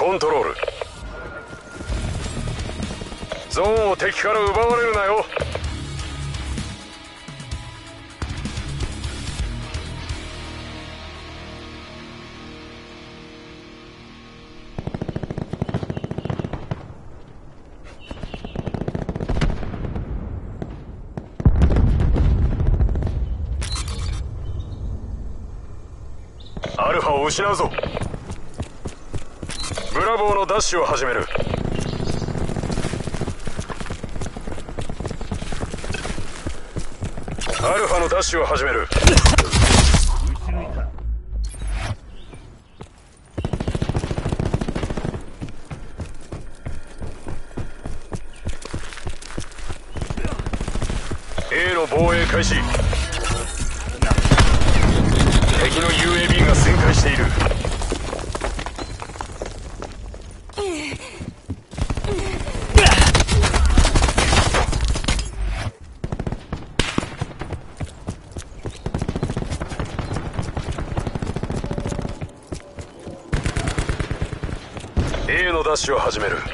コントロール。ゾーンを敵から奪われるなよ。アルファを失うぞ。ブラボーのダッシュを始める。アルファのダッシュを始める。A の防衛開始。敵の UAB が旋回している。A のダッシュを始める。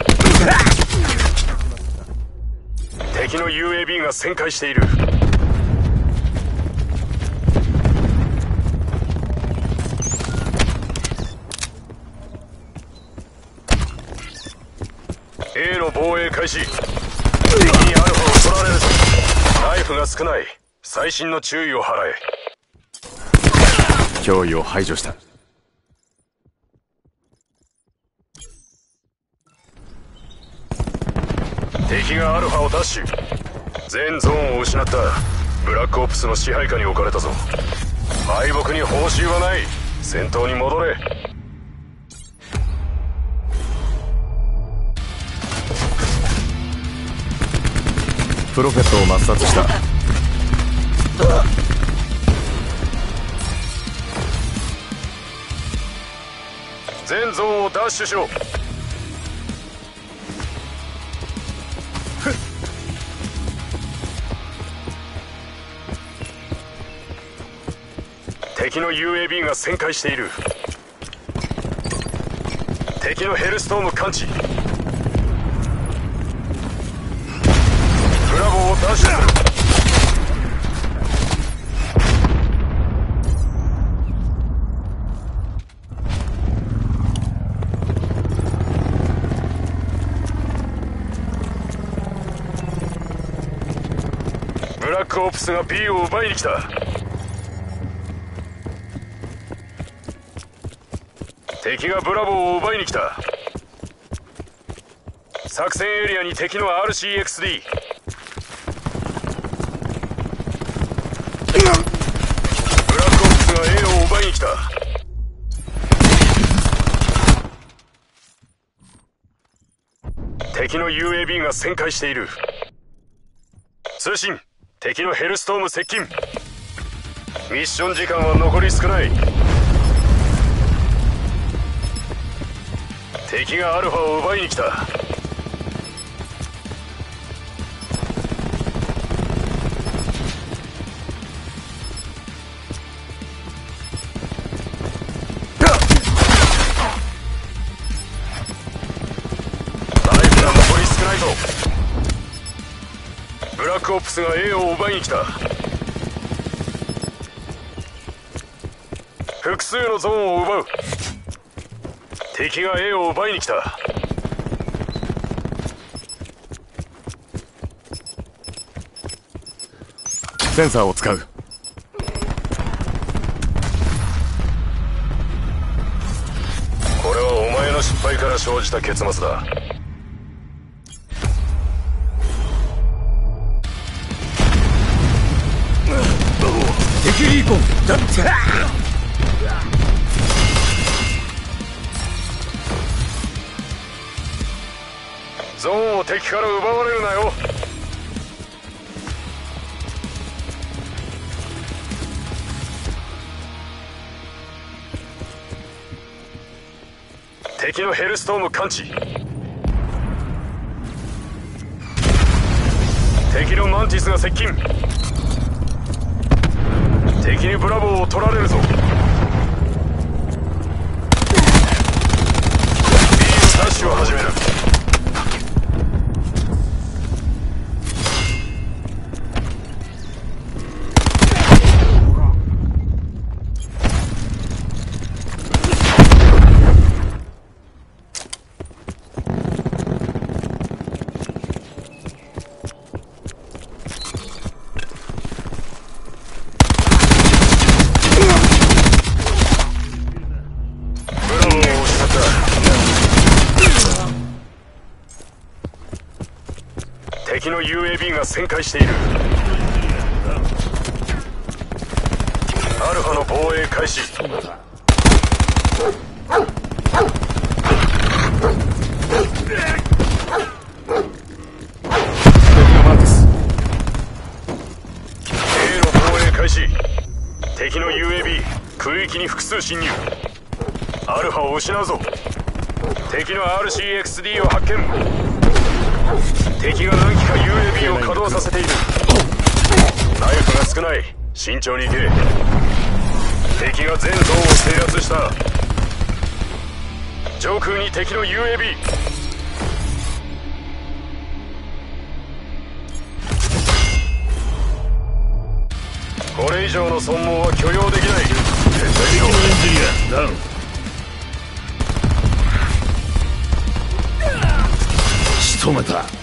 敵の UAB が旋回している。A の防衛開始。敵にアルファを取られるぞ。ライフが少ない。細心の注意を払え。 脅威を排除した。 敵がアルファをダッシュ。全ゾーンを失った。ブラックオプスの支配下に置かれたぞ。敗北に報酬はない。戦闘に戻れ。 プロフェットを抹殺した。 全ゾーンをダッシュしろ。敵の UAB が旋回している。敵のヘルストーム感知。ブラボーをダッシュする。ブラックオプスが B を奪いに来た。敵がブラボーを奪いに来た。作戦エリアに敵の RCXD。ブラックオプスが A を奪いに来た。敵の UAB が旋回している。通信、敵のヘルストーム接近。ミッション時間は残り少ない。敵がアルファを奪いに来た。ライフが残り少ないぞ。ブラックオプスが A を奪いに来た。複数のゾーンを奪う。敵が A を奪いに来た。 センサーを使う。 これはお前の失敗から生じた結末だ。 敵リーコンだってゾーンを敵から奪われるなよ。敵のヘルストーム感知。敵のマンティスが接近。敵にブラボーを取られるぞ。B を敵の UAB が旋回している。アルファの防衛開始。経路防衛開始。敵の UAB 空域に複数侵入。アルファを失うぞ。敵の RCXD を発見。敵が何機か UAB を稼働させている。ナイフが少ない。慎重に行け。敵が全ゾーンを制圧した。上空に敵の UAB。これ以上の損耗は許容できない。撤退しろ。 敵のエンジニアダウン。仕留めた。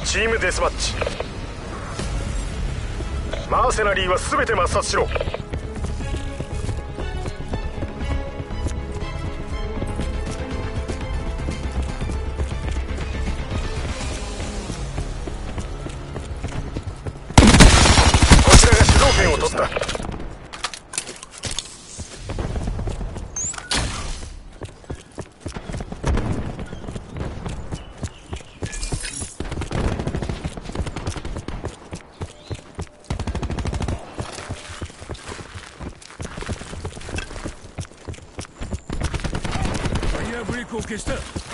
チームデスマッチ。マーセナリーは全て抹殺しろ。こちらが主導権を取った。 ブレークを消した。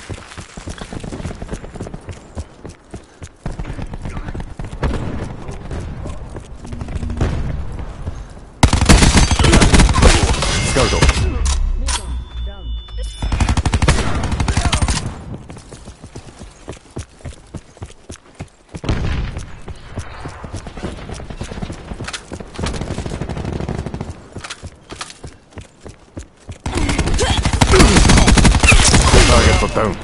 スカウト。ターゲットダウン。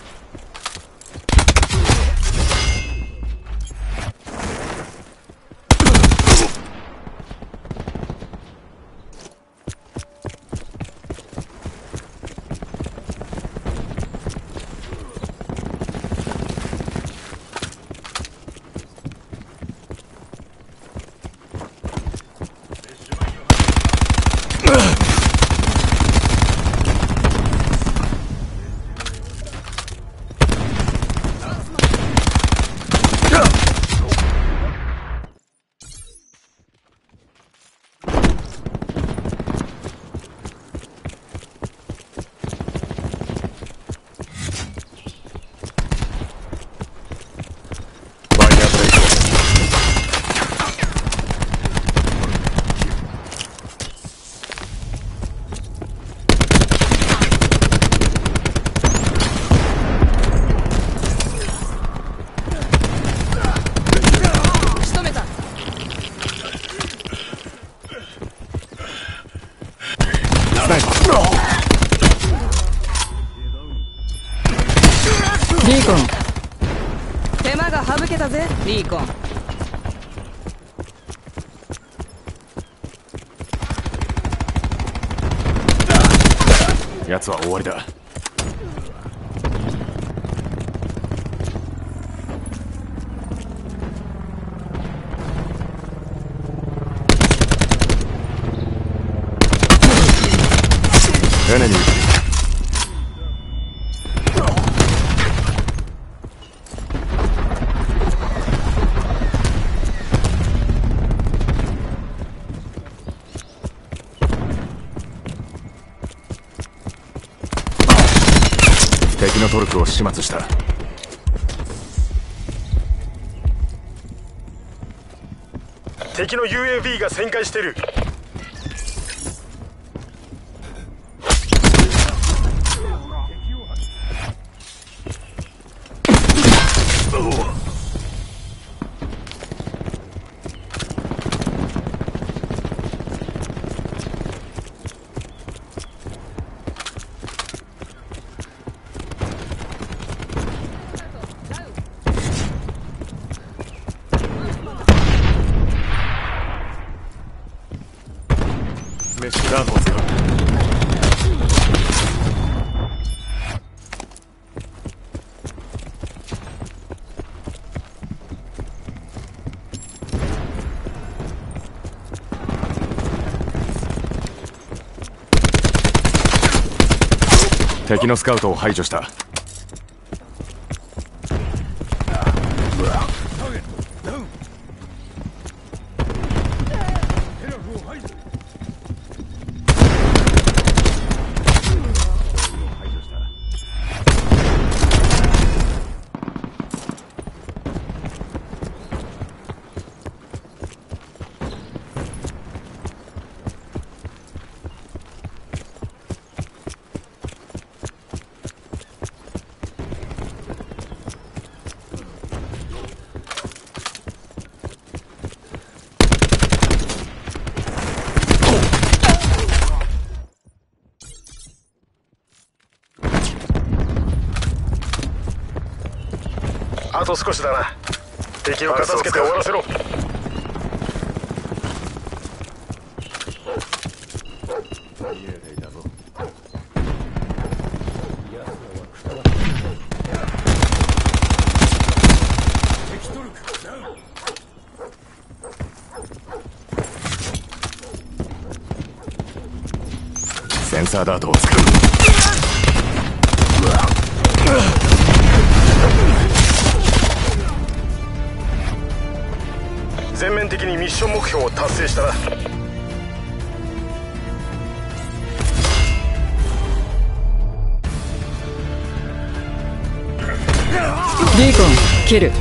リーコン、手間が省けたぜリーコン。 奴は終わりだ。エネミー。敵のトルクを始末した。 敵の UAV が旋回してる。 メッシュダートを使う。敵のスカウトを排除した。あと少しだな。 敵を片付けて終わらせろ。 センサーダートを使う。 全面的にミッション目標を達成したな。 ビーコン切る。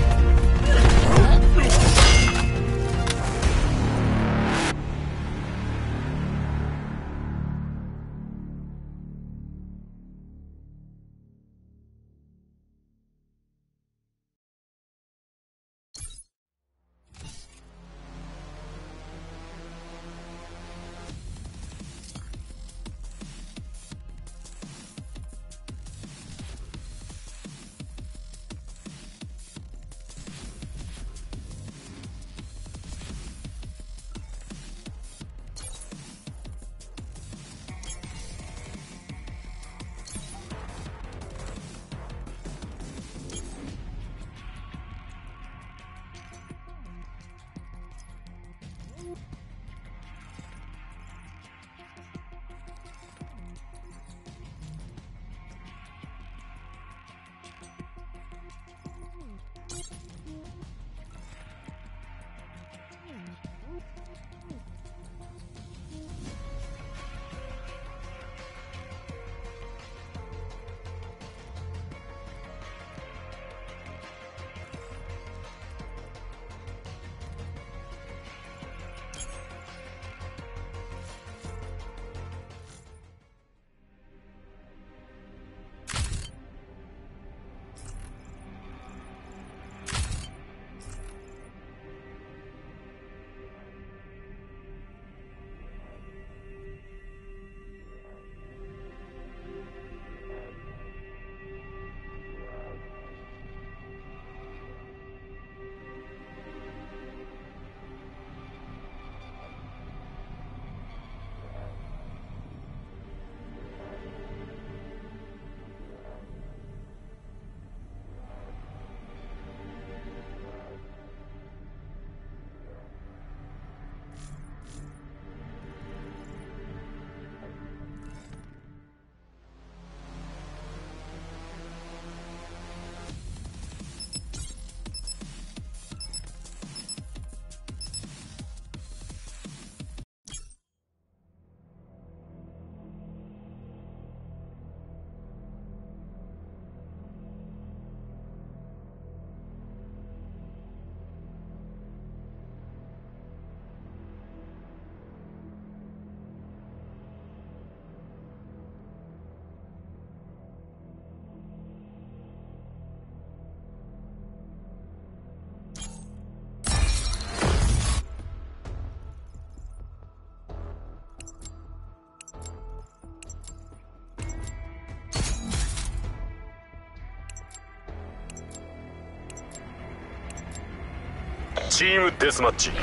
チームデスマッチ。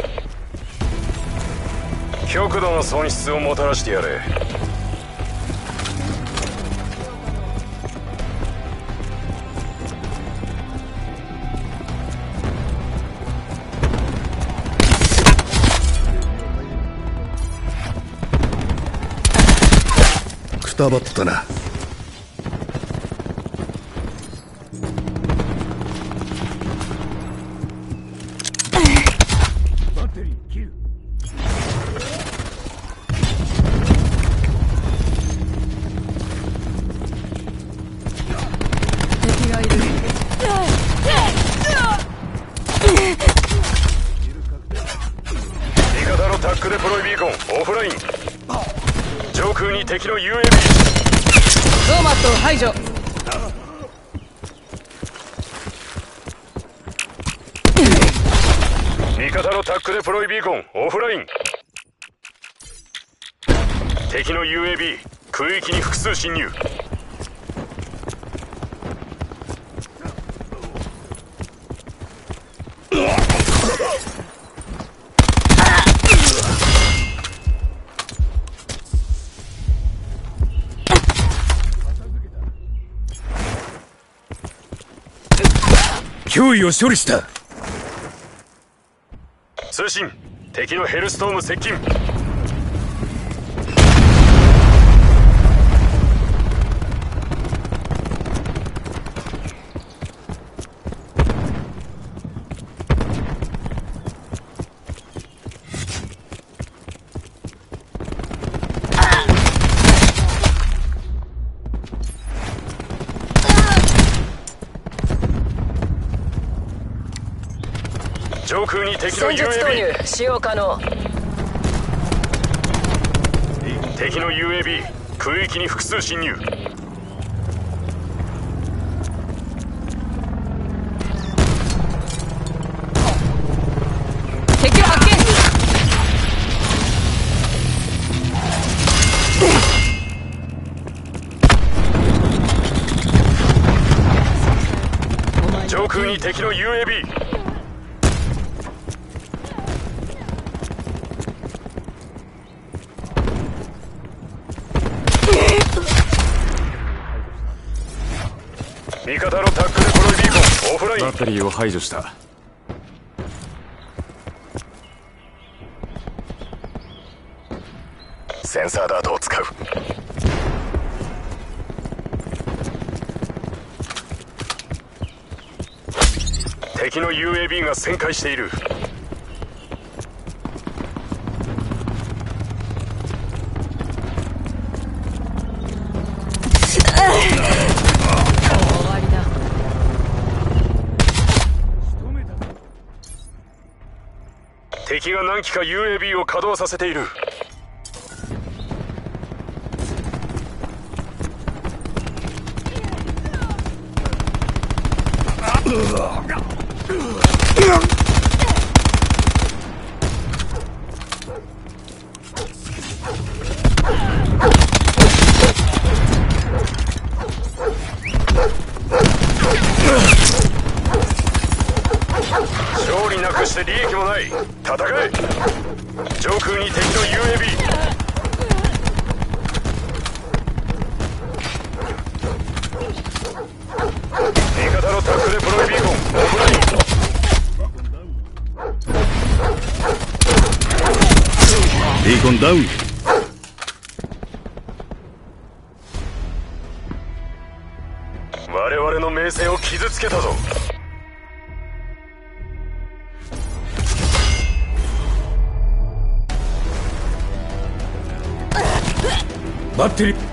極度の損失をもたらしてやれ。 くたばったな。 上空に敵の UAV。 ノーマットを排除。 味方のタックデプロイビーコンオフライン。敵の UAV 空域に複数侵入。 脅威を処理した。 通信、敵のヘルストーム接近。上空に敵の戦術投 UAB。 入使用可能。 敵の UAB 空域に複数侵入。 敵を発見。 上空に敵の UAB。味方のタックルプロイビーコンオフライン。 バッテリーを排除した。 センサーダートを使う。敵の UAB が旋回している。敵が何機か UAB を稼働させている。勝利なくして利益もない。戦え。上空に敵の UAB。 味方のタックルプロイビーコンオフライン。 ビーコンダウン。 我々の名声を傷つけたぞ。 バッテリー